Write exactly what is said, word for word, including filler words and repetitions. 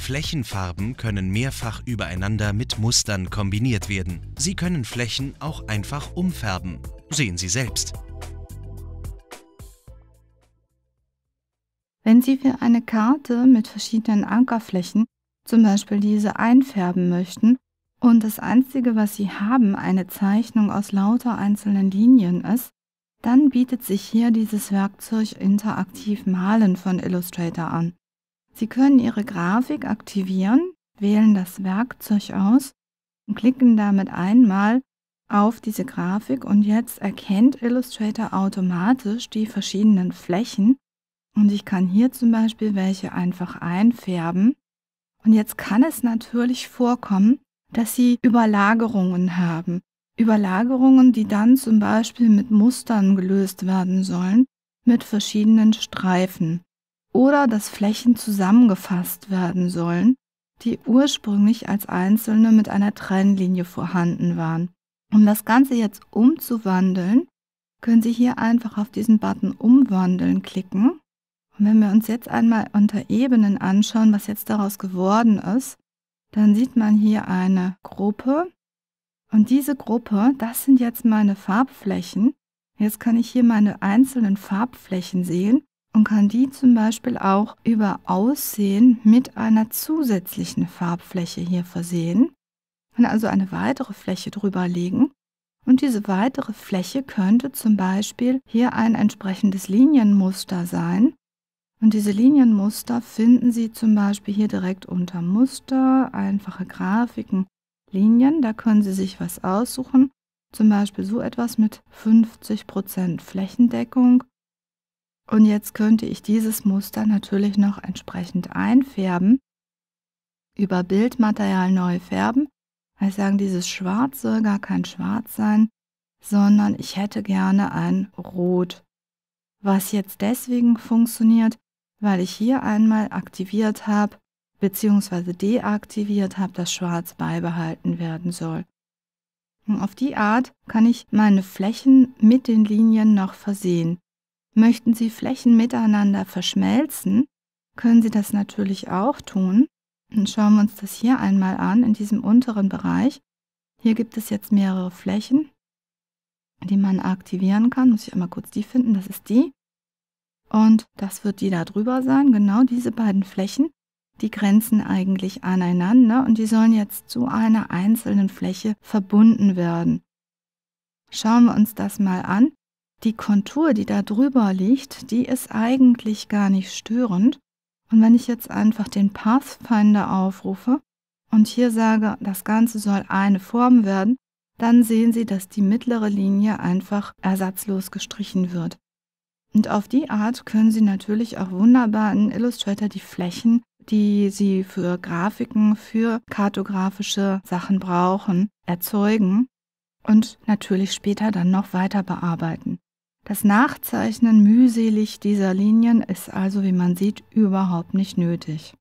Flächenfarben können mehrfach übereinander mit Mustern kombiniert werden. Sie können Flächen auch einfach umfärben. Sehen Sie selbst. Wenn Sie für eine Karte mit verschiedenen Ankerflächen zum Beispiel diese einfärben möchten und das Einzige, was Sie haben, eine Zeichnung aus lauter einzelnen Linien ist, dann bietet sich hier dieses Werkzeug Interaktiv Malen von Illustrator an. Sie können Ihre Grafik aktivieren, wählen das Werkzeug aus und klicken damit einmal auf diese Grafik und jetzt erkennt Illustrator automatisch die verschiedenen Flächen und ich kann hier zum Beispiel welche einfach einfärben. Und jetzt kann es natürlich vorkommen, dass Sie Überlagerungen haben. Überlagerungen, die dann zum Beispiel mit Mustern gelöst werden sollen, mit verschiedenen Streifen. Oder dass Flächen zusammengefasst werden sollen, die ursprünglich als einzelne mit einer Trennlinie vorhanden waren. Um das Ganze jetzt umzuwandeln, können Sie hier einfach auf diesen Button Umwandeln klicken. Und wenn wir uns jetzt einmal unter Ebenen anschauen, was jetzt daraus geworden ist, dann sieht man hier eine Gruppe. Und diese Gruppe, das sind jetzt meine Farbflächen. Jetzt kann ich hier meine einzelnen Farbflächen sehen und kann die zum Beispiel auch über Aussehen mit einer zusätzlichen Farbfläche hier versehen. Kann also eine weitere Fläche drüber legen. Und diese weitere Fläche könnte zum Beispiel hier ein entsprechendes Linienmuster sein. Und diese Linienmuster finden Sie zum Beispiel hier direkt unter Muster, einfache Grafiken, Linien. Da können Sie sich was aussuchen, zum Beispiel so etwas mit fünfzig Prozent Flächendeckung. Und jetzt könnte ich dieses Muster natürlich noch entsprechend einfärben. Über Bildmaterial neu färben. Ich sage, dieses Schwarz soll gar kein Schwarz sein, sondern ich hätte gerne ein Rot. Was jetzt deswegen funktioniert, weil ich hier einmal aktiviert habe, beziehungsweise deaktiviert habe, dass Schwarz beibehalten werden soll. Und auf die Art kann ich meine Flächen mit den Linien noch versehen. Möchten Sie Flächen miteinander verschmelzen, können Sie das natürlich auch tun. Und schauen wir uns das hier einmal an, in diesem unteren Bereich. Hier gibt es jetzt mehrere Flächen, die man aktivieren kann. Muss ich einmal kurz die finden, das ist die. Und das wird die da drüber sein, genau diese beiden Flächen, die grenzen eigentlich aneinander und die sollen jetzt zu einer einzelnen Fläche verbunden werden. Schauen wir uns das mal an. Die Kontur, die da drüber liegt, die ist eigentlich gar nicht störend. Und wenn ich jetzt einfach den Pathfinder aufrufe und hier sage, das Ganze soll eine Form werden, dann sehen Sie, dass die mittlere Linie einfach ersatzlos gestrichen wird. Und auf die Art können Sie natürlich auch wunderbar in Illustrator die Flächen, die Sie für Grafiken, für kartografische Sachen brauchen, erzeugen und natürlich später dann noch weiter bearbeiten. Das Nachzeichnen mühselig dieser Linien ist also, wie man sieht, überhaupt nicht nötig.